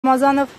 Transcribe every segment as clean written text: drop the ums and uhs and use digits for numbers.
Մազանով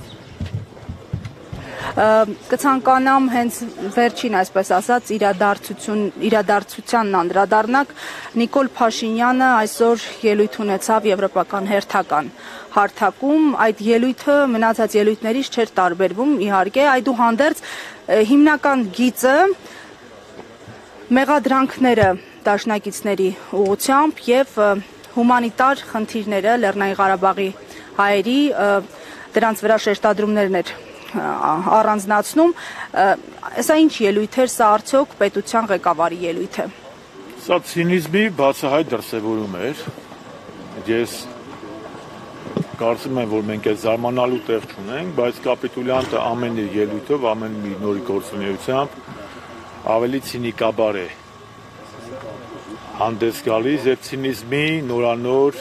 կցանկանամ հենց վերջին, այսպես ասած, իրադարձությանն անդրադառնանք։ Նիկոլ Փաշինյանը այսօր ելույթ ունեցավ եվրոպական հերթական հարթակում։ Այդ ելույթը մնացած ելույթներից չէր տարբերվում, իհարկե, այդուհանդերձ հիմնական գիծը մեղադրանքները դաշնակիցների ուղղությամբ եւ հումանիտար խնդիրները Լեռնային Ղարաբաղի հայերի դրանց վրա շեշտադրումներն էր առանձնացնում, սա ինչ ելույթ էր, սա արդյոք պետության ղեկավարի ելույթ է։ Սա ցինիզմի բացահայտ դրսևորում էր։ Ես կարծում եմ, որ մենք այս զարմանալու տեղ չունենք, բայց կապիտուլյանտը ամեն իր ելույթով, ամեն մի նորի գործունեությամբ ավելի ցինիկաբար է հանդես գալիս եւ ցինիզմի նորանոր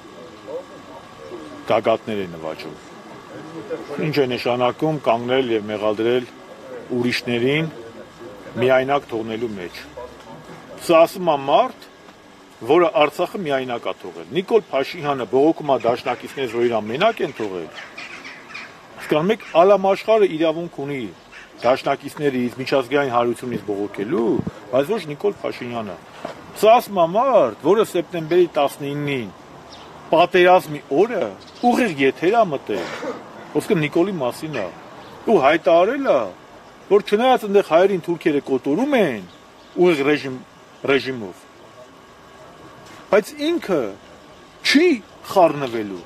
գագաթներ է նվաճում։ Ինչ է նշանակում կանգնել եւ մեղադրել ուրիշներին միայնակ թողնելու մեջ։ Սա ասում է մարդ, որը Արցախը միայնակ է թողել։ Նիկոլ Փաշինյանը բողոքում է դաշնակիցներից, որ իրան մենակ են թողել։ Հասկանում եք, ալամաշխարհը իրավունք ունի դաշնակիցներից, միջազգային հարությունից բողոքելու, բայց ոչ Նիկոլ Փաշինյանը։ Սա ասում է մարդ, որը սեպտեմբերի 19-ին պատերազմի օրը ուղիղ եթեր է մտել, ոսկե Նիկոլի մասին է, ու հայտարարել է, որ չնայած այնտեղ հայերին թուրքերը կոտորում են ուղիղ ռեժիմով, բայց ինքը չի խառնվելու։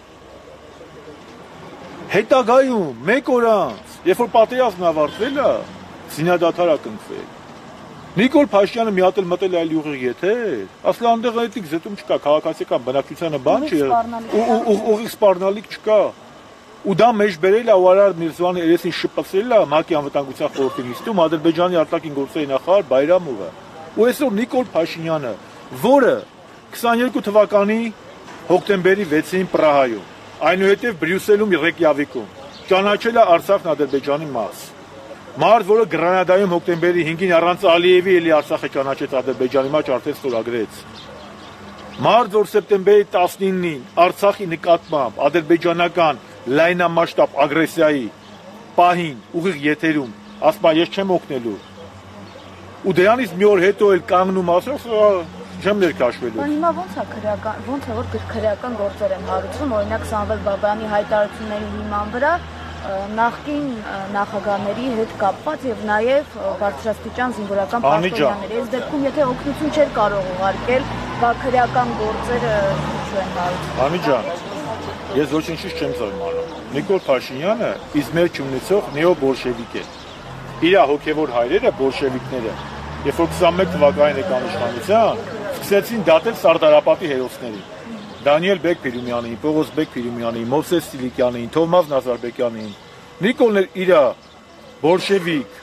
Հետագայում մեկ օր անց, երբ որ պատերազմն ավարտվել է, զինադադար է կնքվել։ Նիկոլ Փաշինյանը մի հատ էլ մտել է այլ ուղիղ եթեր, ասել այնտեղ այդիկ զետում չկա, քաղաքացիական բնակչությանը բան չի, ուղիղ սպառնալիք չկա։ Ու դա մեջ բերել է ու Արար Միրզոյանի երեսին շպցրել է ՄԱԿ-ի անվտանգության խորհրդի նիստում Ադրբեջանի արտաքին գործերի նախարար Բայրամովը։ Ու այսօր Նիկոլ Փաշինյանը, որը 22 թվականի հոկտեմբերի 6-ին Պրահայում, այնուհետև Բրյուսելում Ռեյկյավիկում ճանաչել է Արցախն Ադրբեջանի մաս։ Մարդ, որը Գրանադայում հոկտեմբերի 5-ին առանց Ալիևի էլի Արցախը ճանաչեց Ադրբեջանի մեջ, արդեն ստորագրեց։ Մարդ, որ սեպտեմբերի 19-ին Արցախի նկատմամբ ադրբեջանական լայնամասշտաբ ագրեսիայի պահին ուղիղ եթերում ասում է ես չեմ օգնելու։ Ու դրանից մի օր հետո էլ կանգնում ասում չեմ ներքաշվելու։ Հիմա ոնց է որ քրեական գործեր են հարուցվում, օրինակ Սամվել Բաբայանի հայտարարությունների հիման վրա նախկին նախագահների հետ կապված եւ նաեւ բարձրաստիճան զինվորական պաշտոնյաների։ Այս դեպքում եթե օգնություն չէր կարող ուղարկել, քրեական գործերը ինչու են հարուցվում։ Բանի ջան, ես ոչինչ չեմ զարմանում։ Նիկոլ Փաշինյանը իզմեր չունեցող նեոբոլշևիկ է։ Իր հոգևոր հայրերը բոլշևիկները, երբ որ 21 թվականին եկան իշխանության, սկսեցին դատել Սարդարապետի հերոսներին։ Դանիել Բեկ-Փիրումյանին, Պողոս Բեկ-Փիրումյանին, Մովսես Սիլիկյանին, Թովմաս Նազարբեկյանին, Նիկոլն էր իր բոլշևիկ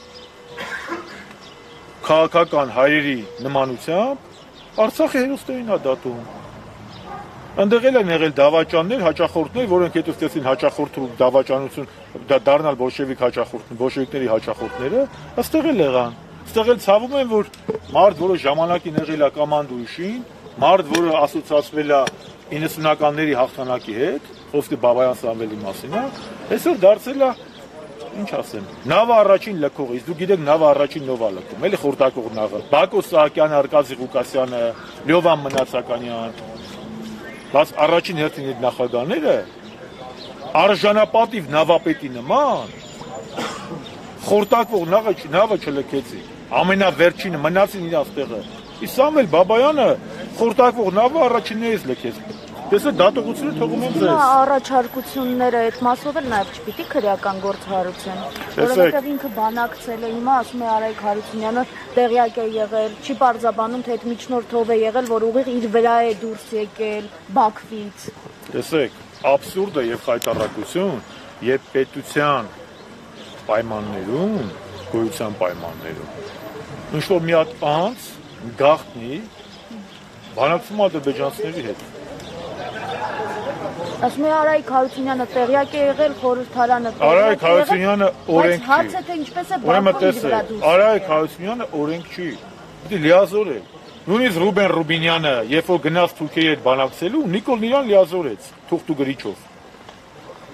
քաղաքական հայրերի նմանությամբ Արցախի հերոսներին է դատում։ Ընդեղ են եղել դավաճաններ, հաճախորդներ, որոնք հետո ստեցին հաճախորդ ու դավաճանություն, դառնալ բոլշևիկ հաճախորդ, բոլշևիկների հաճախորդները, ըստեղ էլ եղան։ Ըստեղ էլ ցավում են, որ մարդ, որը ժամանակին եղել է կամանդույշին, մարդ, որը ասոցացվել է 90-ականների հաղթանակի հետ, խոսքը Բաբայան Սամվելի մասին է, այսօր դարձել է, ինչ ասեմ, նավը առաջին լքող, իսկ դուք գիտեք նավը առաջին նովա լքում, էլի խորտակող նավը, Բակո Սահակյանը, Արկադի Ղուկասյանը, Լյովան Մնացականյան, բայց առաջին հերթին այդ նախագահները արժանապատիվ նավապետի նման խորտակվող նավը չլքեցին, ամենավերջինը մնացին իրաց տեղը։ Իսկ Սամվել Բաբայանը խորտակվող նավը առաջիններից լքեց։ Դեսը դատողությունը թողում են ձեզ։ Առաջարկությունները այդ մասով էլ նաև չպիտի քրեական գործ հարուցեն, որովհետև ինքը բանակցել է, հիմա ասում է Արայք Հարությունյանը տեղյակ է եղել, չի պարզաբանում, թե այդ միջնորդով է եղել, որ ուղիղ իր վրա է դուրս եկել Բաքվից։ Տեսեք, աբսուրդը եւ խայտառակություն, երբ պետության պայմաններում, գոյության պայմաններում, ինչ որ մի հատ անց գաղտնի բանակցում ադրբեջանցիների հետ։ Ասում է Արայք Հարությունյանը տեղյակ է եղել, խորհրդարանը Արայք Հարությունյանը օրենք չի։ Բայց հարցը թե ինչպես է Բաքվի վրա դուրս։ Արայք Հարությունյանը օրենք չի։ Պետք է լիազոր է։ Նույնիսկ Ռուբեն Ռուբինյանը, երբ որ գնաց Թուրքիայի հետ բանակցելու, Նիկոլն իրան լիազորեց թուղթ ու գրիչով։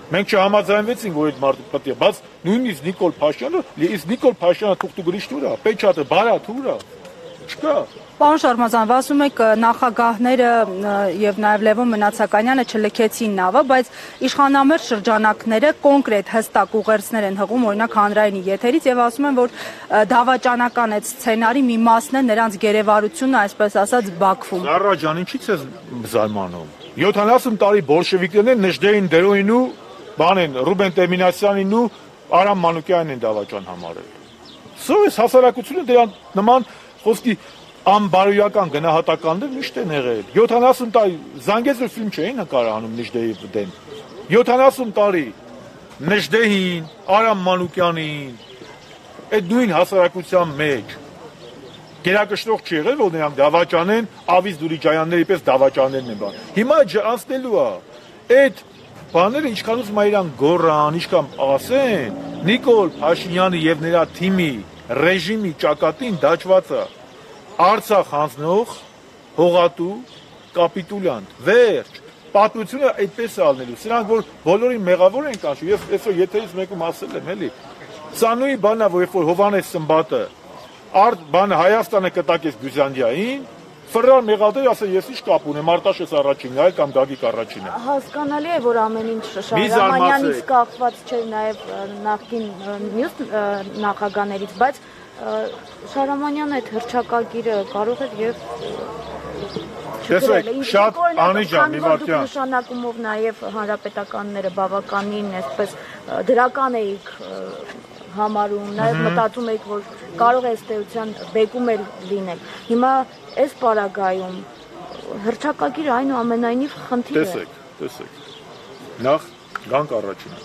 Մենք չհամաձայնվեցինք, որ այդ մարդը պետք է, բայց նույնիսկ Նիկոլ Փաշինյանը, իսկ Նիկոլ Փաշինյանը թուղթը գրիշտուրա, պեչատը բարաթուրա, չկա։ Պարոն Շարմազանov, ասում եք նախագահները եւ նաեւ Լևոն Մնացականյանը չլքեցին նավը, բայց իշխանամերձ շրջանակները կոնկրետ հստակ ուղերձներ են հղում, օրինակ հանրայինի եթերից եւ ասում են, որ դավաճանական այդ սցենարի մի մասն է նրանց գերեվարությունը, այսպես ասած, Բաքվում։ Զարա ջան, ինչի՞ց է զարմանում։ 70 տարի բոլշևիկներն Նժդեհին Դերոյին ու բանեն Ռուբեն Տերմինասյանին ու Արամ Մանուկյանին են դավաճան համարել։ Սա է հասարակությունը դրան նման խոսքի անբարոյական գնահատականներ միշտ են եղել։ 70 տարի Զանգեզուր ֆիլմ չէին նկարահանում Նժդեհի դեմ։ 70 տարի Նժդեհին, Արամ Մանուկյանին, այդ նույն հասարակության մեջ գերակշռող չի եղել, որ նրանք դավաճանեն, Ավիզ Դուրիջայանների պես դավաճաններն են բան։ Հիմա անցնելու է այդ բաները ինչքան ուզում իրան գոռան, ինչքան ասեն, Նիկոլ Փաշինյանը եւ նրա թիմի ռեժիմի ճակատին դաջված է Արցախ հանձնող հողատու կապիտուլյանտ, վերջ, պատմությունը այդպես է ալնելու, սրանք որ բոլորին մեղավոր են կանչում, ես այսօր եթերից մեկում ասել եմ, էլի, սա նույն բանն է, որ երբ որ Հովհաննես Սմբատը բանը Հայաստանը կտակեց Բյուզանդիային, Ֆրար մեղադեր ասել ես ինչ կապ ունեմ, Արտաշես առաջինն այլ կամ Գագիկ առաջինը։ Հասկանալի է, որ ամեն ինչ Շահրամանյանից կախված չէ նաև նախկին մյուս նախագաներից, բայց Շահրամանյանը այդ հռչակագիրը կարող էր եւ Տեսեք, շատ անիջան մի վարքյան նշանակումով նաև հանրապետականները բավականին այսպես դրական էիք համարում, նաև մտածում եք, որ կարող է ըստեյության բեկում էլ լինել։ Հիմա այս պարագայում հռչակագիրը այնուամենայնիվ խնդիր է։ Տեսեք։ Նախ գանք առաջինը։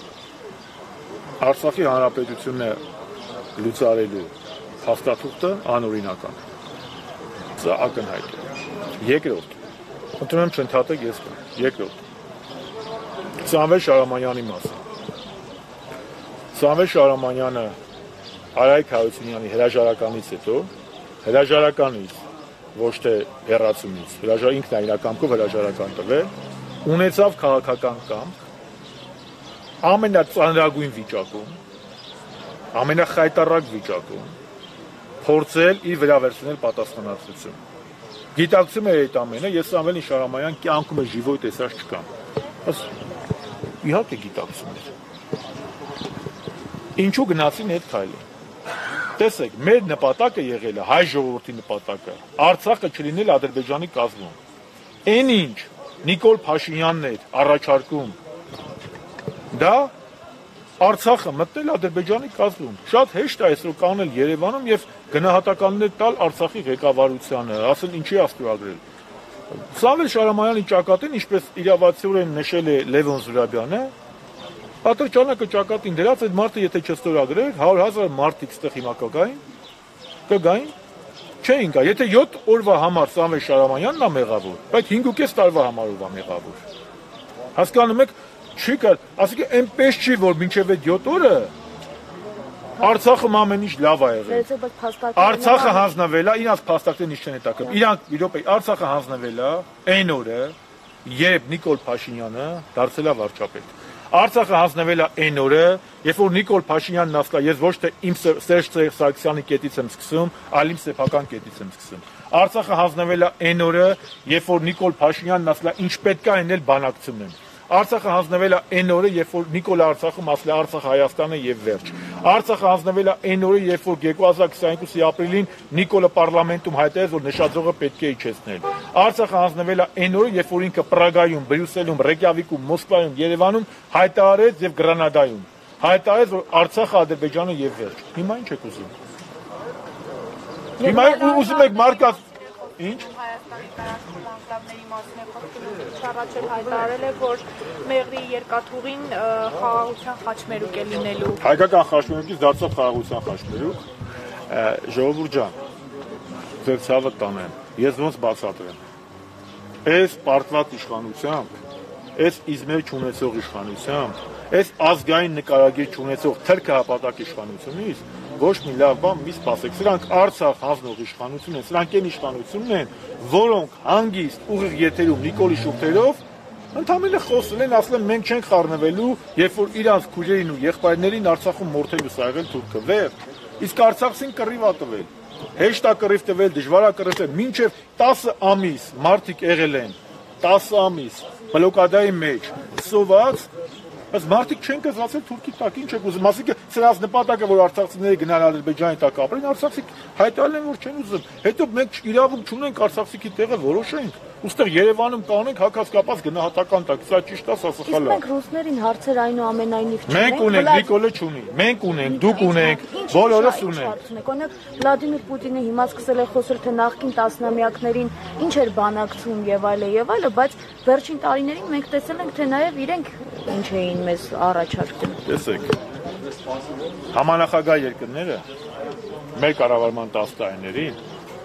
Արցախի հանրապետությունը լուծարելու փաստաթուղթը անօրինական։ Սա ակնհայտ է։ Երկրորդ։ Ընդունում եմ չընդհատեք ես կան։ Երկրորդ։ Սամվել Շահրամանյանի մասին։ Սամվել Շահրամանյանը Արայք Հարությունյանի հրաժարականից հետո, հրաժարականից ոչ թե հեռացումից, ինքն է իր կամքով հրաժարական տվել, ունեցավ քաղաքական կամք, ամենածանրագույն վիճակում, ամենախայտառակ վիճակում, փորձել իր վրա վերցնել պատասխանատվություն։ Գիտակցում էր այդ ամենը, ես Սամվել Շահրամանյան կյանքում է ժիվոյ տեսած չկամ։ Իհարկե գիտակցում էր։ Ինչու գնացին այդ քայլը։ Տեսեք, մեր նպատակը եղել է հայ ժողովրդի նպատակը, Արցախը չլինել Ադրբեջանի կազմում։ Այն ինչ Նիկոլ Փաշինյանն էր առաջարկում, դա Արցախը մտնել Ադրբեջանի կազմում։ Շատ հեշտ է այսօր կանել Երևանում եւ գնահատականներ տալ Արցախի ղեկավարությանը, ասել ինչի է ստորագրել։ Սամվել Շահրամանյանի ճակատին, ինչպես իրավացիորեն նշել է Լևոն Զուրաբյանը, Ատրճանակը ճակատին դրած այդ մարդը եթե չստորագրեր, 100,000 մարդիկ ստեղ հիմա կգային, չէին գա։ Եթե 7 օրվա համար Սամվել Շահրամանյանն է մեղավոր, բայց 5.5 տարվա համար ով է մեղավոր։ Հասկանում եք, չի կար, ասիկա այնպես չի, որ մինչև այդ 7 օրը Արցախը ամեն ինչ լավ է եղել։ Արցախը հանձնվել է, իրանց փաստարկներն ինչ չեն հետաքրքրում։ Իրանք իրոք Արցախը հանձնվել է այն օրը, երբ Նիկոլ Փաշինյանը դարձել է վարչապետ։ Արցախը հանձնվել է այն օրը, երբ որ Նիկոլ Փաշինյանն ասկա, ես ոչ թե իմ Սերժ Սարգսյանի կետից եմ սկսում, այլ իմ սեփական կետից եմ սկսում։ Արցախը հանձնվել է այն օրը, երբ որ Նիկոլ Փաշինյանն ասել է, ինչ պետք է անել բանակցում եմ։ Արցախը հանձնվել է այն օրը, երբ որ Նիկոլը Արցախում ասել է Արցախը Հայաստանը եւ վերջ։ Արցախը հանձնվել է այն օրը, երբ որ 2022-ի ապրիլին Նիկոլը պարլամենտում հայտարարեց, որ նշաձողը պետք է իջեցնել։ Արցախը հանձնվել է այն օրը, երբ որ ինքը Պրագայում, Բրյուսելում, Ռեյկյավիկում, Մոսկվայում, Երևանում հայտարարեց եւ Գրանադայում հայտարարեց, որ Արցախը Ադրբեջանը եւ վերջ։ Հիմա ինչ եք ուզում։ Հիմա ուզում եք մարկած ինչ Հայաստանի տարածքում անկամների մասին է խոսում, շարաչել հայտարարել է, որ Մեղրի երկաթուղին խաղաղության խաչմերուկ է լինելու։ Հայկական խաչմերուկից դարձավ խաղաղության խաչմերուկ։ Ժողովուրդ ջան, ձեր ցավը տանեմ, ես ոնց բացատրեմ։ Այս պարտված իշխանությամբ, այս իզմեր չունեցող իշխանությամբ, այս ազգային նկարագիր չունեցող թրքահապատակ իշխանությունից ոչ մի լավ բան մի սպասեք։ Սրանք Արցախ հանձնող իշխանություն են, սրանք այն իշխանությունն են, որոնք հանգիստ ուղիղ եթերում Նիկոլի շուրթերով Ընդամենը խոսել են, ասել են մենք չենք խառնվելու, երբ որ իրանց քույրերին ու եղբայրներին Արցախում մորթելուս ա եղել թուրքը, վերջ։ Իսկ Արցախցին կռիվ ա տվել։ Հեշտ ա կռիվ տվել, դժվար ա կռիվ տվել, մինչև 10 ամիս մարդիկ եղել են, 10 ամիս բլոկադայի մեջ, սոված, բայց մարդիկ չեն կզացել թուրքի տակ, ինչ եք ուզում, ասիկը սրանց նպատակը, որ արցախցիները գնան Ադրբեջանի տակ ապրեն, արցախցիք հայտարարել են, որ չեն ուզում, հետո մենք իրավունք չունենք արցախցիքի տեղը որոշենք, ուստեղ Երևանում կանենք հակասկապած գնահատական տակ, սա ճիշտ է, սա սխալ է։ Իսկ մենք ռուսներին հարցեր այնուամենայնիվ չունենք։ Մենք ունենք, Նիկոլը չունի, մենք ունենք, դուք ունենք, բոլորս ունենք։ Օրինակ Վլադիմիր Պուտինը հիմա սկսել է խոսել, թե նախկին տասնամյակներին ինչ էր բանակցում եւ այլը, բայց վերջին տարիներին մենք տեսել ենք, թե նաեւ իրենք ինչ էին մեզ առաջարկում։ Տեսեք, համանախագահ երկրները մեր կառավարման 10 տարիներին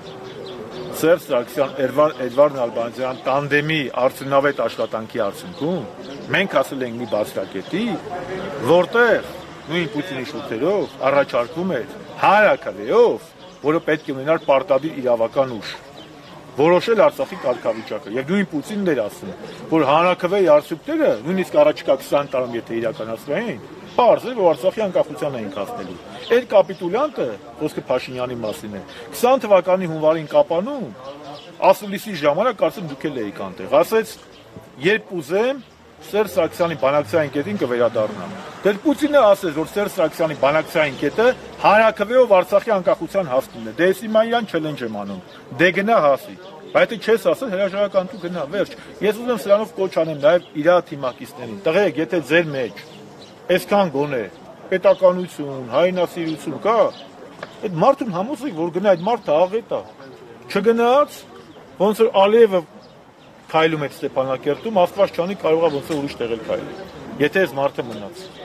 Սերժ Սարգսյան, Էդվարդ Նալբանդյան տանդեմի արդյունավետ աշխատանքի արդյունքում մենք հասել ենք մի բարձրակետի, որտեղ նույն Պուտինի շուտերով առաջարկվում էր հանրաքվեով, որը պետք է ունենար պարտադիր իրավական ուժ, որոշել Արցախի կարգավիճակը։ Եվ նույն Պուտինն էր ասում, որ հանրաքվեի արդյունքները նույնիսկ առաջիկա 20 տարում եթե իրականացվեին, պարզ է, որ Արցախի անկախության էին հասնելու։ Այդ կապիտուլյանտը, խոսքը Փաշինյանի մասին է, 20 թվականի հունվարին Կապանում, ասուլիսի ժամանակ կարծեմ դուք էլ էիք անտեղ, ասեց, երբ ուզեմ, Սերժ Սարգսյանի բանակցային կետին կվերադառնամ։ Դեռ Պուտինը ասեց, որ Սերժ Սարգսյանի բանակցային կետը հանրաքվեով Արցախի անկախության հասնելն է։ Դե հիմա իրան չելենջ եմ անում։ Դե գնա հասի։ Բայց եթե չես ասել, հրաժարական դու գնա, վերջ։ Ես ուզում եմ սրանով կոչ անեմ նաև իր թիմակիցներին։ Տղեկ, եթե ձեր մեջ այսքան գոնե պետականություն, հայրենասիրություն կա, այդ մարդուն համոզեք, որ գնա այդ մարդը աղետ է։ Չգնաց, ոնց որ Ալիևը քայլում է Ստեփանակերտում, Աստված չանի կարող է ոնց որ ուրիշ տեղել քայլել։ Եթե այս մարդը մնաց